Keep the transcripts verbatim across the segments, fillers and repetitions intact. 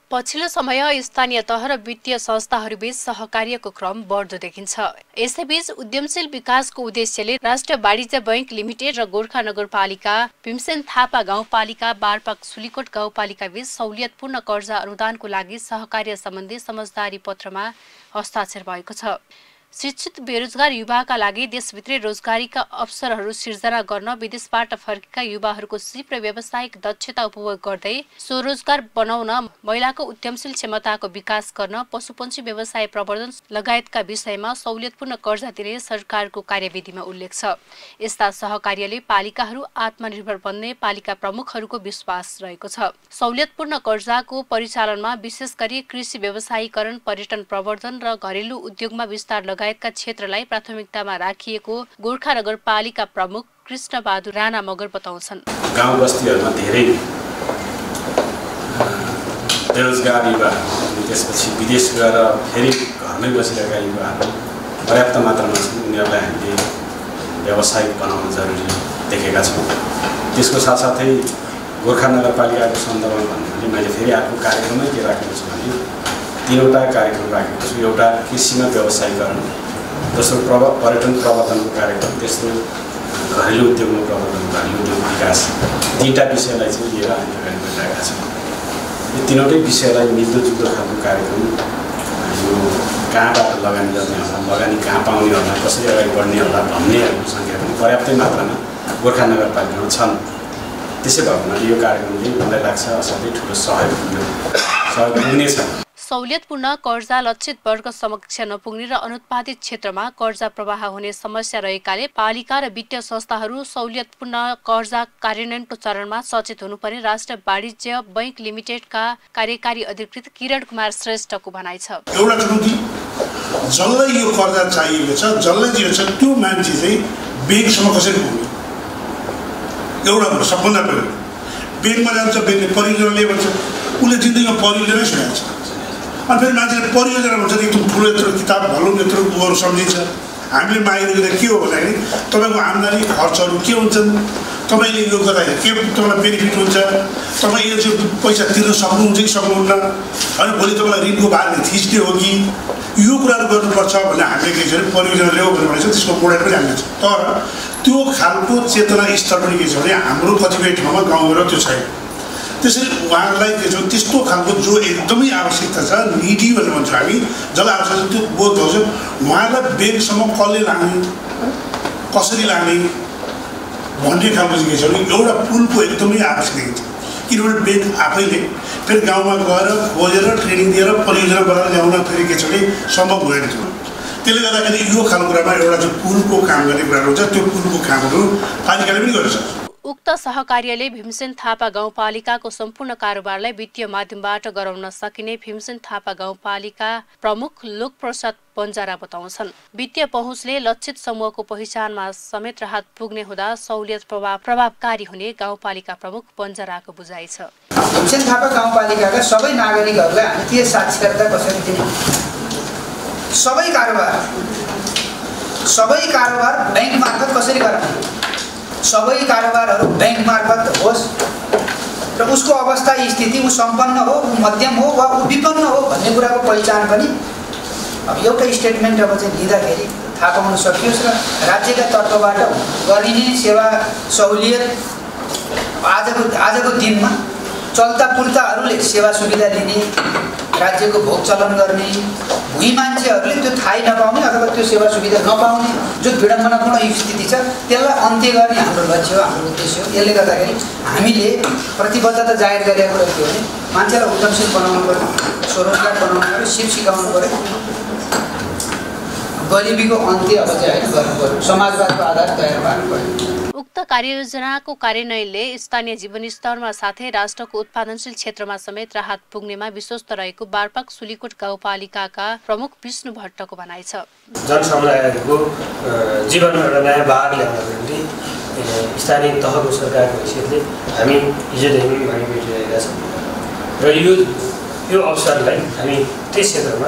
पछिल्लो समय स्थानीय तह र वित्तीय संस्थाहरूबीच सहकार्यको क्रम बढ्दो देखिन्छ। यसैबीच उद्यमशील विकासको उद्देश्यले राष्ट्रिय वाणिज्य बैंक लिमिटेड र गोर्खा नगरपालिका, भीमसेन थापा गाउँपालिका, बारपाक सुलीकोट गाउँपालिका बीच सहुलियतपूर्ण कर्जा अनुदानको लागि सहकार्य सम्बन्धी समझदारी पत्रमा हस्ताक्षर भएको छ। शिक्षित बेरोजगार युवाका लागि देशभित्रै रोजगारीका अवसरहरू सिर्जना गर्न विदेशबाट फर्केका युवाहरूको सिप र व्यावसायिक दक्षता उपभोग गर्दै स्वरोजगार बनाउन, महिलाको उद्यमशील क्षमताको विकास गर्न, पशुपन्छी व्यवसाय प्रवर्धन लगायतका विषयमा सहुलियतपूर्ण कर्जा दिने सरकारको कार्यविधिमा उल्लेख छ। यस्ता सहकार्यले पालिकाहरू आत्मनिर्भर बन्ने पालिका प्रमुखहरूको विश्वास रहेको छ। सहुलियतपूर्ण कर्जाको परिचालनमा विशेष गरी कृषि व्यवसायीकरण, पर्यटन प्रवर्धन र घरेलु उद्योगमा विस्तार लगायतका क्षेत्रलाई प्राथमिकतामा राखिएको गोर्खा नगरपालिका प्रमुख कृष्णबहादुर राणा मगर बताउँछन्। गाउँ बस्तीहरूमा धेरै बेरोजगार युवाहरू, त्यसपछि विदेश गएर फेरि घरमै बसिरहेका युवाहरू पर्याप्त मात्रामा छन्। उनीहरूलाई हामीले व्यावसायिक बनाउन जरुरी देखेका छौँ। त्यसको साथसाथै गोर्खा नगरपालिकाको सन्दर्भमा भन्नु भने मैले फेरि आफ्नो कार्यक्रममै के राखेको छु भने तीनवटा कार्यक्रम राखेको छु। एउटा कृषिमा व्यवसायीकरण, दोस्रो प्रव पर्यटन प्रवर्धनको कार्यक्रम, तेस्रो घरेलु उद्योगमा प्रवर्धन, घरेलु उद्योग विकास। तीनवटा विषयलाई चाहिँ लिएर हामी अगाडि बढिरहेका छौँ। यो तीनवटै विषयलाई मिल्दोजुल्दो खालको कार्यक्रम, यो कहाँबाट लगानी गर्ने होला, लगानी कहाँ पाउने होला, कसरी अगाडि बढ्ने होला भन्नेहरूको सङ्ख्या पनि पर्याप्तै मात्रामा गोर्खा नगरपालिकामा छन्। त्यसै भएको हुनाले यो कार्यक्रमले मलाई लाग्छ असाध्यै ठुलो सहयोग पुग्यो सहयोग पुग्नेछ। सहुलियतपूर्ण कर्जा लक्षित वर्ग समक्ष नपुग्ने र अनुत्पादित क्षेत्रमा कर्जा प्रवाह हुने समस्या रहेकाले पालिका र वित्तीय संस्थाहरू सहुलियतपूर्ण कर्जा कार्यान्वयनको चरणमा सचेत हुनुपर्ने राष्ट्रिय वाणिज्य बैंक लिमिटेडका कार्यकारी अधिकृत किरण कुमार श्रेष्ठको भनाइ छ। एउटा चुनौती जसलाई यो कर्जा चाहिएको छ, जसलाई जे छ त्यो मान्छे चाहिँ बैंकसम्म कसरी पुग्ने, एउटा कुरो सबभन्दा पहिलो। बैंकमा जान्छ, बैंकले परियोजना लिए भन्छ, उसले जिन्दगीमा परियोजनै सुनेको छ। अनि फेरि मान्छेले परियोजना भन्छ एकदम ठुलो यत्रो किताब भनौँ यत्रो कुरो सम्झिन्छ। हामीले मागेको के हो भन्दाखेरि तपाईँको आम्दानी खर्चहरू के हुन्छन्, तपाईँले यो गर्दाखेरि के तपाईँलाई बेनिफिट हुन्छ, तपाईँ यो चाहिँ पैसा तिर्न सक्नुहुन्छ कि सक्नुहुन्न, अनि भोलि तपाईँलाई ऋणको भारले थिच्ने हो कि, यो कुराहरू गर्नुपर्छ भनेर हामीले के छ भने परियोजना ल्याऊ भनेर भनेको छ। त्यसको मोडेल पनि हामीले छ। तर त्यो खालको चेतना स्तर पनि के छ भने हाम्रो कतिपय ठाउँमा गाउँबाट त्यो छैन। त्यसरी उहाँहरूलाई के छ त्यस्तो खालको जो एकदमै आवश्यकता छ, निडी भनेर भन्छौँ हामी, जसलाई आवश्यकता त्यो बोध हुन्छ, उहाँहरूलाई ब्याङ्कसम्म कसले लाने, कसरी लाने भन्ने खालको चाहिँ के छ भने एउटा पुलको एकदमै आवश्यकता छ। किनभने ब्याङ्क आफैले फेरि गाउँमा गएर खोजेर ट्रेनिङ दिएर परियोजना बनाएर ल्याउन फेरि के छ भने सम्भव हुँदैन थियो। त्यसले गर्दाखेरि यो खालको कुरामा एउटा चाहिँ पुलको काम गर्ने कुराहरू हुन्छ, त्यो पुलको कामहरू पालिकाले पनि गर्छ। उक्त सहकार्यले भीमसेन थापा गाउँपालिकाको सम्पूर्ण कारोबारलाई वित्तीय माध्यमबाट गराउन सकिने भीमसेन थापा गाउँपालिका प्रमुख लोकप्रसाद बन्जारा बताउँछन्। वित्तीय पहुँचले लक्षित समूहको पहिचानमा समेत राहत पुग्ने हुँदा सहुलियत प्रभाव प्रभावकारी हुने गाउँपालिका प्रमुख बन्जाराको बुझाइ छ। भीमसेन थापा गाउँपालिकाका सबै नागरिकहरूलाई वित्तीय साक्षरता कसरी दिने, सबै कारोबार सबै कारोबार बैंक मार्फत कसरी गराउने, सबै कारोबारहरू बैंक मार्फत होस् र उसको अवस्था स्थिति ऊ सम्पन्न हो, ऊ मध्यम हो वा ऊ विपन्न हो भन्ने कुराको पहिचान पनि अब एउटा स्टेटमेन्ट अब चाहिँ दिँदाखेरि थाहा पाउन सकियोस् र राज्यका तर्फबाट गरिने सेवा सहुलियत आजको आजको दिनमा चल्ता पुर्ताहरूले सेवा सुविधा दिने, राज्यको भोग चलन गर्ने, भुइँ मान्छेहरूले त्यो थाहै नपाउने अथवा त्यो सेवा सुविधा नपाउने जो विडम्बनापूर्ण स्थिति छ त्यसलाई अन्त्य गर्ने हाम्रो लक्ष्य हो, हाम्रो उद्देश्य हो। यसले गर्दाखेरि हामीले प्रतिबद्धता जाहेर गरेको कुरा के हो भने मान्छेलाई उद्यमशील बनाउनु पर्यो, स्वरोजगार बनाउनु पर्यो, सिप सिकाउनु पर्यो, गरिबीको अन्त्य अब चाहिँ होइन गर्नु पर्यो, समाजवादको आधार तयार पार्नु पर्यो। उक्त कार्ययोजनाको कार्यान्वयनले स्थानीय जीवनस्तरमा साथै राष्ट्रको उत्पादनशील क्षेत्रमा समेत राहत पुग्नेमा विश्वस्त रहेको बारपाक सुलीकोट गाउँपालिकाका प्रमुख विष्णु भट्टको भनाइ छ। जनसमुदायहरूको जीवनमा एउटा नयाँ भाग ल्याउनको निम्ति स्थानीय तहको सरकारको हैसियतले हामी हिजोदेखि हामी भेटिरहेका छौँ र यो यो अवसरलाई हामी त्यस क्षेत्रमा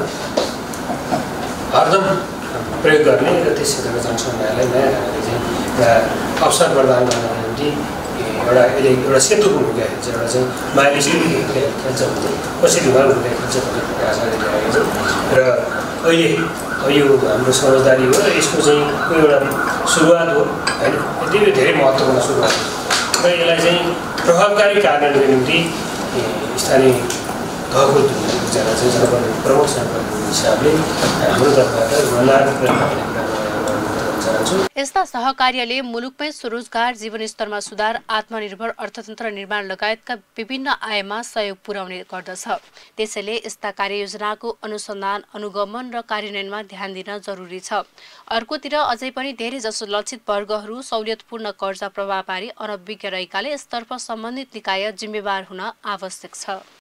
हरदम प्रयोग गर्ने र त्यस क्षेत्रका जनसमुदायलाई नयाँ ढङ्गले चाहिँ अवसर प्रदान गर्नको निम्ति एउटा यसले एउटा सेतुको भूमिका खेल्छ, एउटा चाहिँ माइली सेतुको भूमिका खेल्छ भने कसरी उहाँ भूमिका खेल्छ भन्ने कुरा आशा गरिरहेको छ। र अहिले यो हाम्रो समझदारी हो र यसको चाहिँ एउटा सुरुवात हो होइन, यति धेरै महत्त्वपूर्ण सुरुवात हो र यसलाई चाहिँ प्रभावकारी कार्यान्वयनको निम्ति स्थानीय तहको जना चाहिँ सर्वप्रमुख प्रमुख सर्वप्रमुख हिसाबले हाम्रो तर्फबाट गुणात्मक प्रयत्न गर्ने कुरा चाहन्छु। यस्ता सहकार्यले मुलुकमै स्वरोजगार, जीवनस्तरमा सुधार, आत्मनिर्भर अर्थतन्त्र निर्माण लगायतका विभिन्न आयाममा सहयोग पुर्याउने गर्दछ। त्यसैले यस्ता कार्ययोजनाको अनुसन्धान, अनुगमन र कार्यान्वयनमा ध्यान दिन जरुरी छ। अर्कोतिर अझै पनि धेरैजसो लक्षित वर्गहरू सहुलियतपूर्ण कर्जा प्रभाव पारी अनभिज्ञ रहेकाले यसतर्फ सम्बन्धित निकाय जिम्मेवार हुन आवश्यक छ।